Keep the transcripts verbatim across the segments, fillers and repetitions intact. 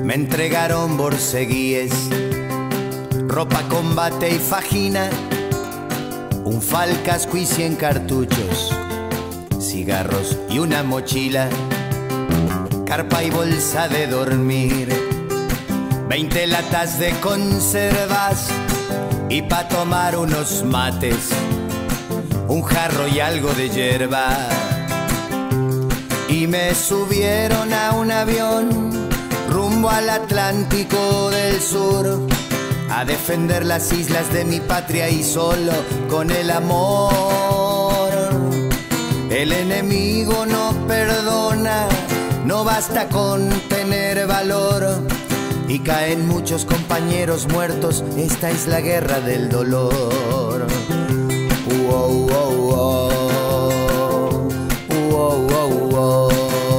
Me entregaron borceguíes, ropa, combate y fajina, un fal, casco y cien cartuchos, cigarros y una mochila, carpa y bolsa de dormir, veinte latas de conservas y pa' tomar unos mates, un jarro y algo de hierba. Y me subieron a un avión rumbo al Atlántico del Sur, a defender las islas de mi patria y solo con el amor. El enemigo no perdona, no basta con tener valor, y caen muchos compañeros muertos, esta es la guerra del dolor. Wow, wow, wow. Wow, wow, wow.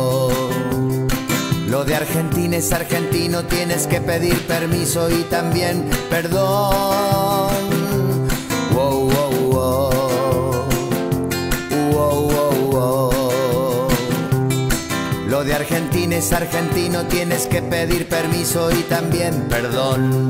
Lo de Argentina es argentino, tienes que pedir permiso y también perdón. Wow, wow, wow. Wow, wow, wow. Lo de Argentina es argentino, tienes que pedir permiso y también perdón.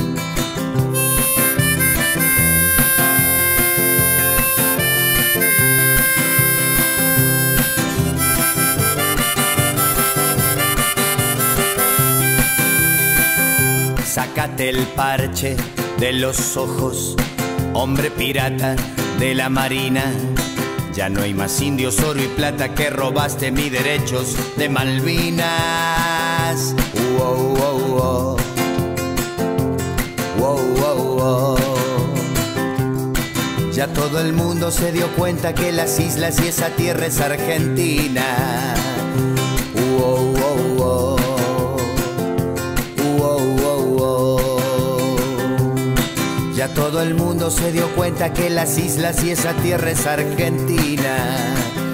Sácate el parche de los ojos, hombre pirata de la marina. Ya no hay más indios, oro y plata, que robaste mis derechos de Malvinas. Wow, wow, wow. Wow, wow, wow. Ya todo el mundo se dio cuenta que las islas y esa tierra es Argentina. Wow, wow, wow. Ya todo el mundo se dio cuenta que las islas y esa tierra es Argentina.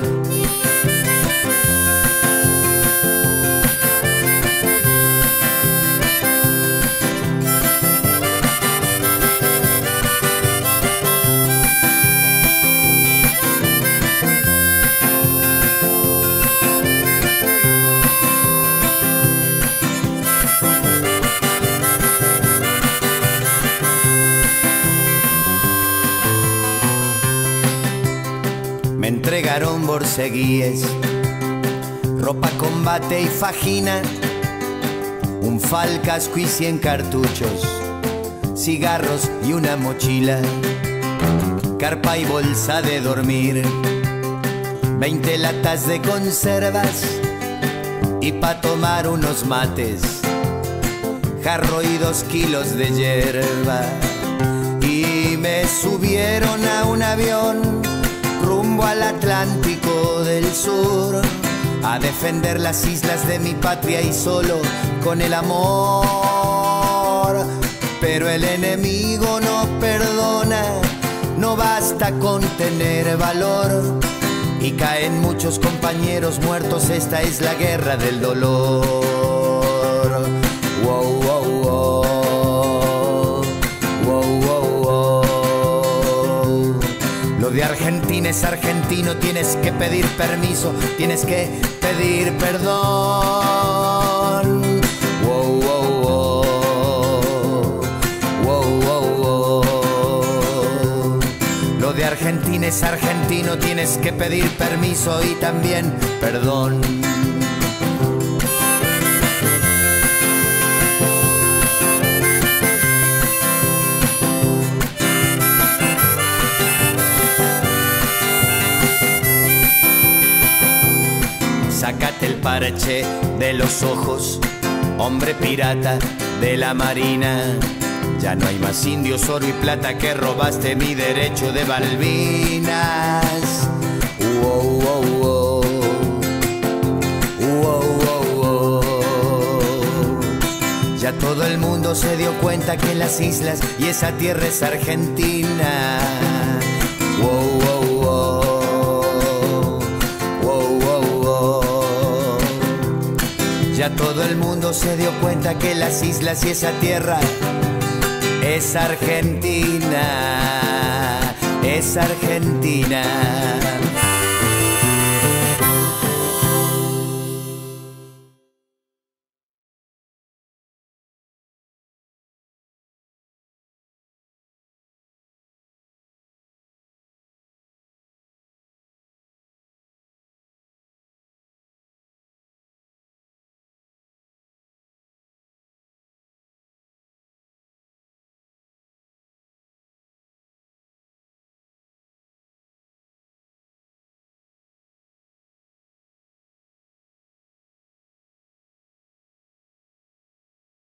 Me entregaron borceguíes, ropa, combate y fajina, un fal, casco y cien cartuchos, cigarros y una mochila, carpa y bolsa de dormir, veinte latas de conservas y pa' tomar unos mates, jarro y dos kilos de hierba. Y me subieron a un avión rumbo al Atlántico del Sur, a defender las islas de mi patria y solo con el amor. Pero el enemigo no perdona, no basta con tener valor, y caen muchos compañeros muertos, esta es la guerra del dolor. Wow, wow, wow. Wow, wow, wow. Lo de Argentina es argentino, tienes que pedir permiso, tienes que pedir perdón. Wow, wow, wow. Wow, wow, wow. Lo de Argentina es argentino, tienes que pedir permiso y también perdón. Sácate el parche de los ojos, hombre pirata de la marina. Ya no hay más indios, oro y plata, que robaste mi derecho de Malvinas. Wow, wow, wow. Wow, wow, wow. Ya todo el mundo se dio cuenta que las islas y esa tierra es Argentina. Wow, wow, wow. Ya todo el mundo se dio cuenta que las islas y esa tierra es Argentina, es Argentina.